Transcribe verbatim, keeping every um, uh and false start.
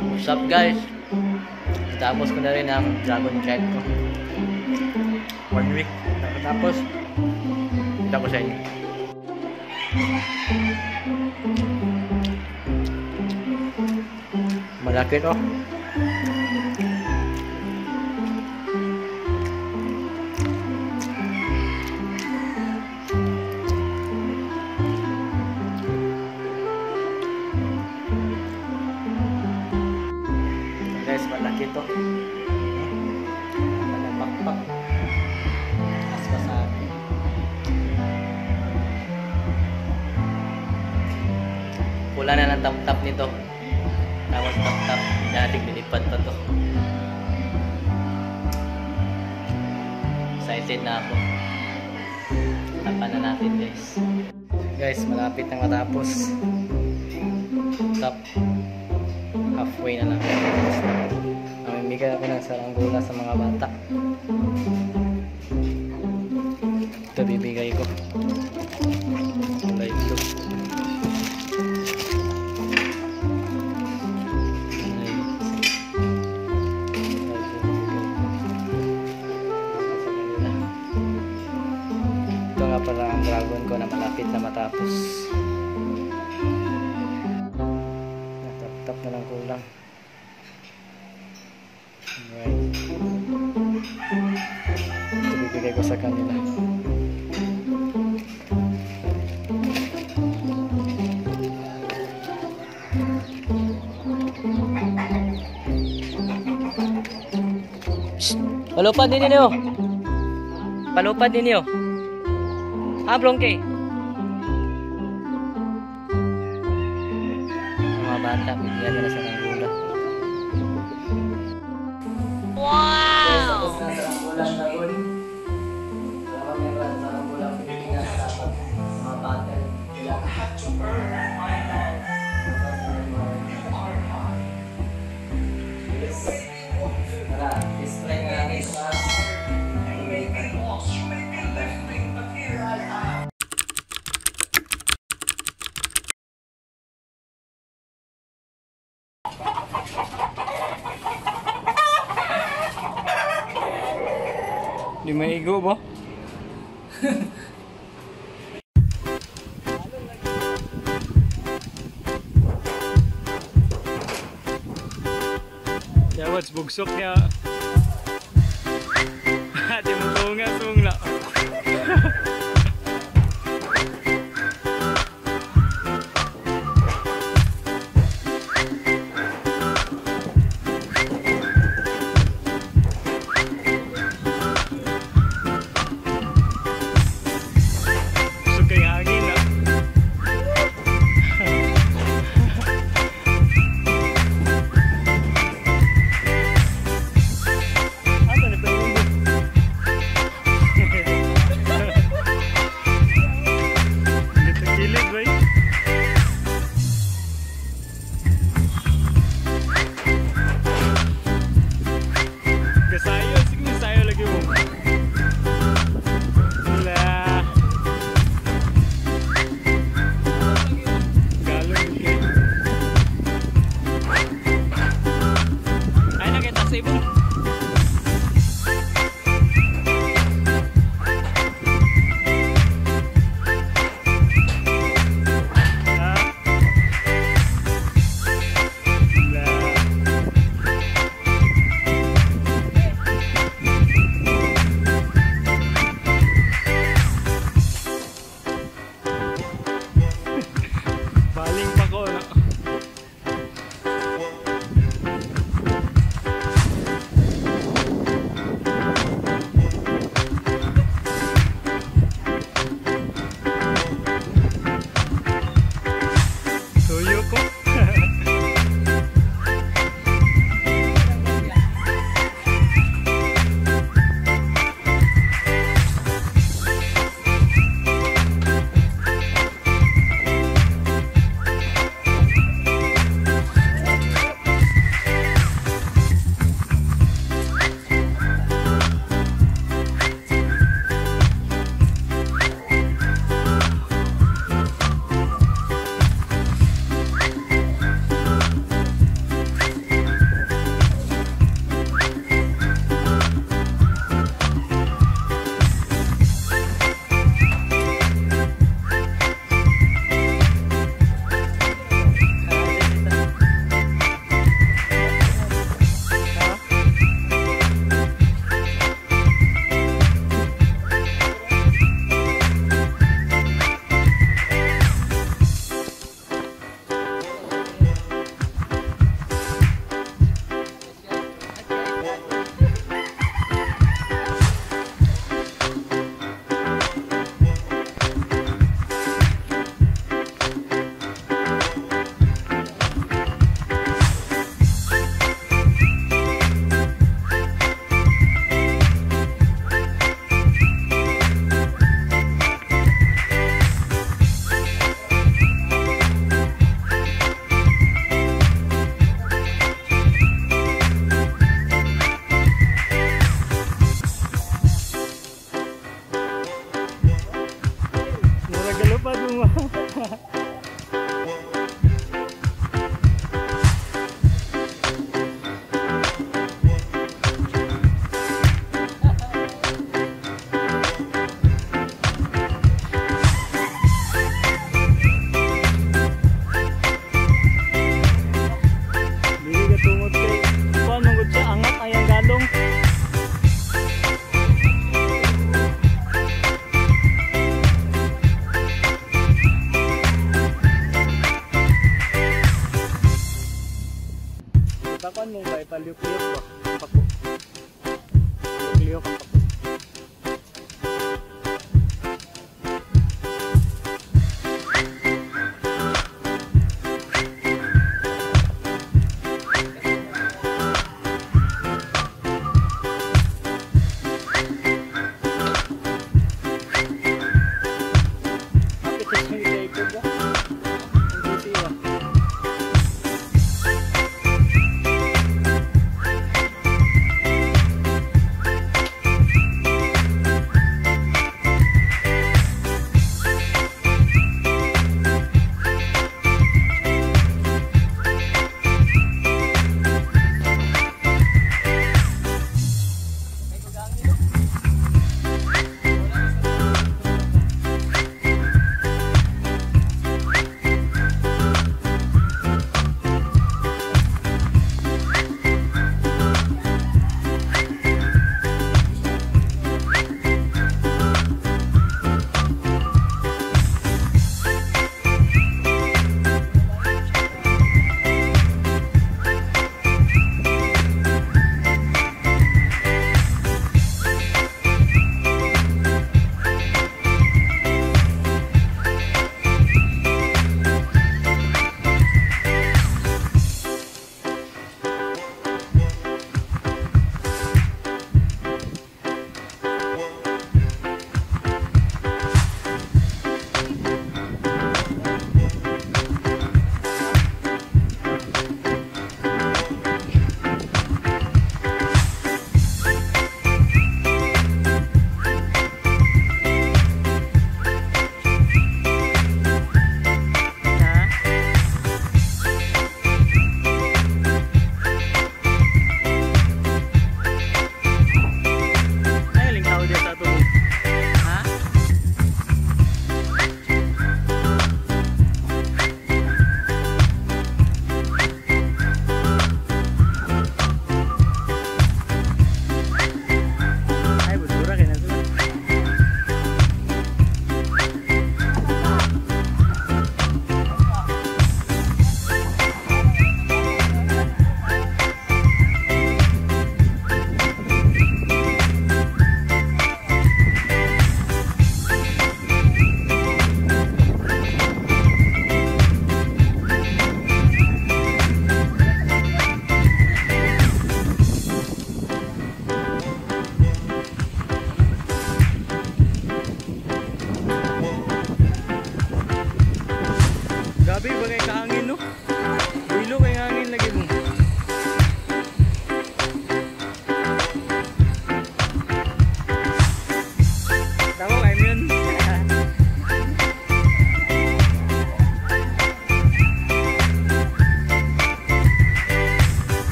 What's up guys? Tapos ko na rin ang dragon kite ko. One week. Tapos kita ko sa inyo. Malaki to. Guys, malaki to. Malapakpak. Mas pasagi. Pula na ng tap-tap nito. Tapos tap-tap. Dating nilipad pa to. Excited na ako. Tapan na natin guys. Guys, malapit na matapos. Top. Halfway na lang. Namimigay ako ng saranggola sa mga bata. Ito bibigay ko. Kulay blue. Ito nga pala ang dragon ko na malapit na matapos. Natap-tap na lang kulang. Alright. Ito bibigay ko sa kanila. Palupad din niyo. Palupad din niyo. Ah, blongke. Mga bata, bigyan nila sa saranggola. Wow! Tapos na saranggola ang dragon. Wala kami ba saranggola ang pinilingan sa dapat. Mga bata. Tara, display nga natin sa di maigo ba? Yawats bugsok niya. Di mo tunga sungla. Ipakuan mo ba? Ipaliyok-liyok ba? Paku. Liyok-liyok ang paku.